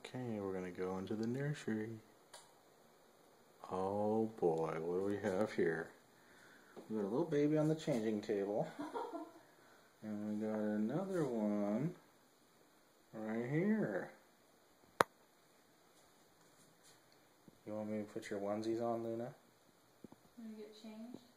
Okay, we're going to go into the nursery. Oh boy, what do we have here? We got a little baby on the changing table. And we got another one right here. You want me to put your onesies on, Luna? Want to get changed?